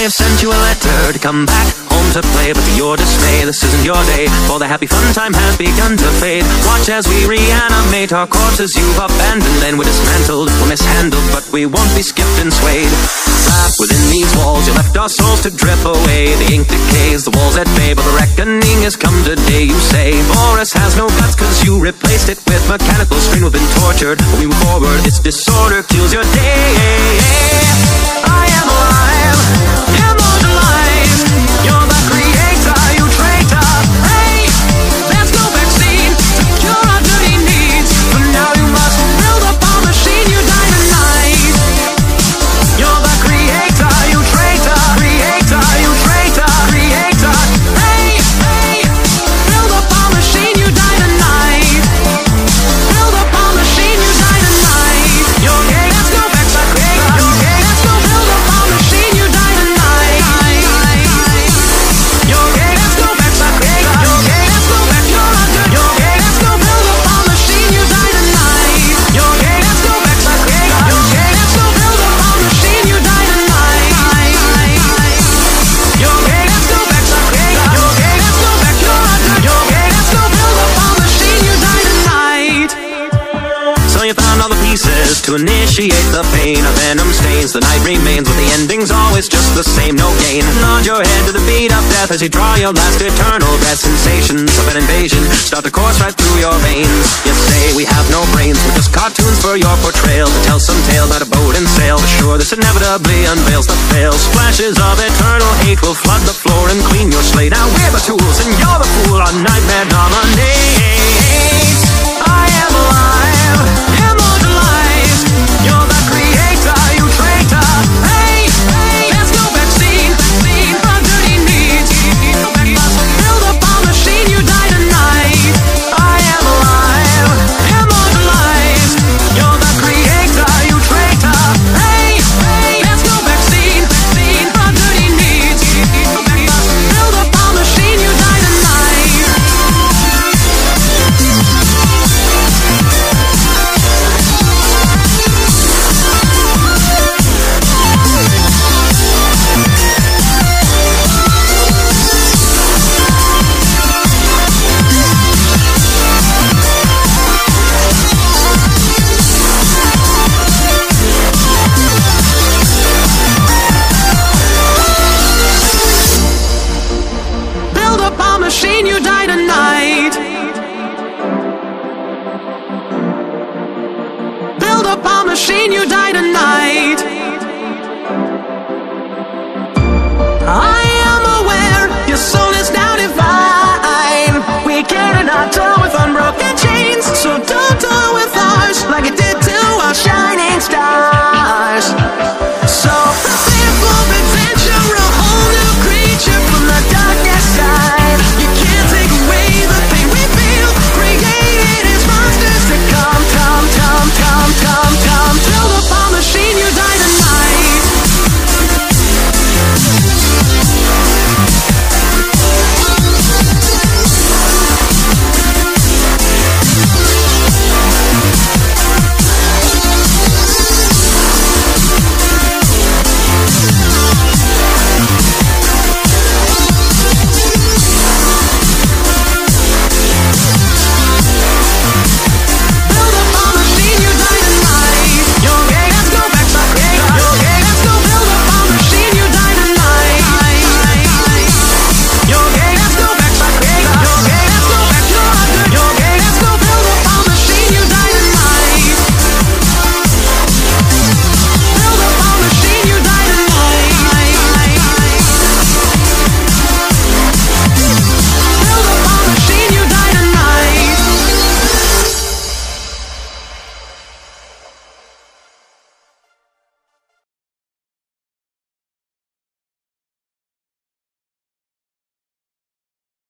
have sent you a letter to come back home to play, but to your dismay, this isn't your day, for the happy fun time has begun to fade. Watch as we reanimate our corpses you've abandoned, and we're dismantled, we're mishandled, but we won't be skipped and swayed. Trapped within these walls, you left our souls to drip away. The ink decays, the walls at bay, but the reckoning has come today. You say Boris has no guts, cause you replaced it with mechanical strain. We've been tortured, but we move forward, this disorder kills your day. I am alive, immortalized. You're the creator, you traitor. Hey, there's no vaccine to cure our dirty needs, but now you must build up our machine you dynamite. You're the creator, you traitor. Creator, you traitor. Creator. Hey, hey, build up our machine you dynamite. Build up our machine you dynamite. You're gay, let's go back to creator. You're gay, let's go build up our machine you dynamite. You're gay, let's go back to creator. You're gay, let's go back. You're under. You're gay, let's go build up our machine you dynamite. You're gay, let's go back to creator. You're gay, let's go build up our machine you dynamite. You're gay, let's go back to creator. You're gay, let's go back. You're under. You're gay, let's go build up our machine you dynamite. So you found all the pieces to initiate the pain. A venom stains, the night remains, but the ending's always just the same, no gain. Nod your head to the beat of death as you draw your last eternal breath. Sensations of an invasion start to course right through your veins. You say we have no brains, we're just cartoons for your portrayal, to tell some tale about a boat and sail. But sure, this inevitably unveils the fails. Splashes of eternal hate will flood the floor and clean your slate. Now we're the tools and you're the fool, our nightmare dominates. I am alive, immortalized. You're the creator, you traitor. Hey, hey, there's no vaccine for dirty needs. We must build up our machine you dynamite. I am alive, immortalized. You're the creator, you traitor. Hey, hey, there's no vaccine for dirty needs. We must build up our machine you dynamite. Build up our machine you die tonight. Build up our machine you die tonight. I am aware your soul is now divine. We cannot die.